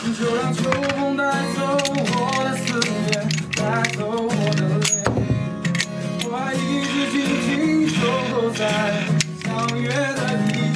就让秋风带走我的思念，带走我的泪。我爱一直紧紧守候在相约的地